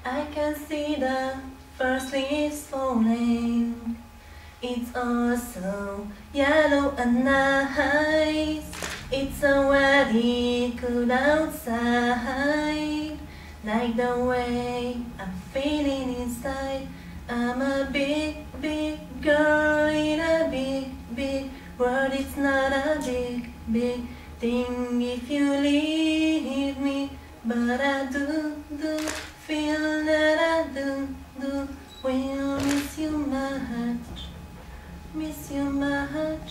I can see the first leaves falling. It's all so yellow and nice. It's already cool outside. Like the way I'm feeling inside. I'm a big, big girl in a big, big world. It's not a big, big thing if you leave me. But I do feel that I do will miss you much. Miss you much.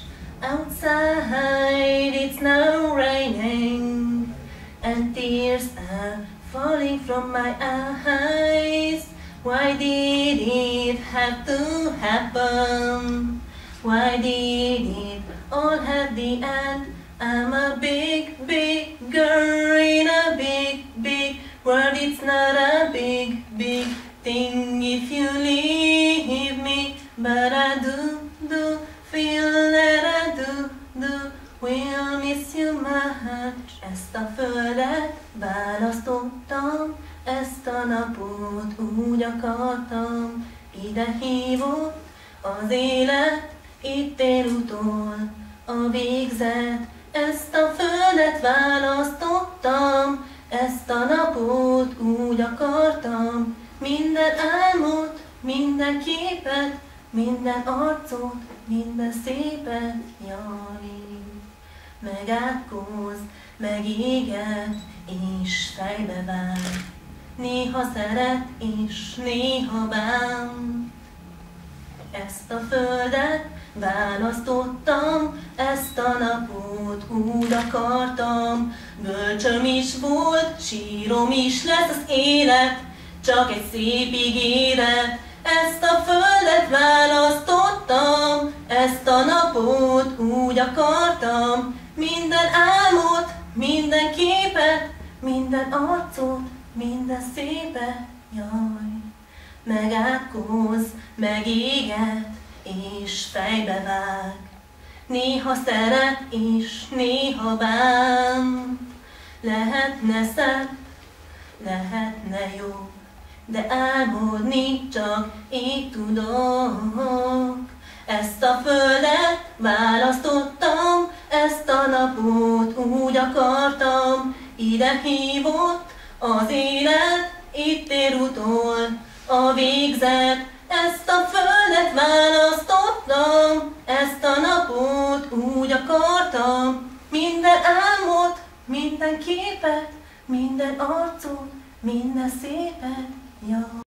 Outside it's now raining and tears are falling from my eyes. Why did it have to happen? Why did it all have the end? I'm a big, big girl in a big, big world. It's not a big, big thing if you leave me. But I do feel that I do will miss you much. Ezt a földet választottam, ezt a napot úgy akartam. Ide hívott az élet, itt él utol a végzet. Ezt a földet választottam, ezt a napot úgy akartam. Minden álmot, minden képet, minden arcot, minden szépet, jaj. Megátkoz, megéget, és fejbe vág. Néha szeret, és néha bán. Ezt a földet választottam, ezt a napot úgy akartam. Bölcsöm is volt, sírom is lesz az élet, csak egy szép ígéret. Ezt a földet választottam, ezt a napot úgy akartam. Minden álmot, minden képet, minden arcot, minden szépet, jaj. Megátkoz, megéget, és fejbe vág. Néha szeret, és néha bán. Lehetne szebb, lehetne jó, de álmodni csak így tudok. Ezt a földet választottam, ezt a napot úgy akartam. Ide hívott az élet, itt ér utol a végzet. Ezt a földet választottam, ezt a napot úgy akartam. Minden álmot, minden képet, minden arcot, minden szépet, jaj.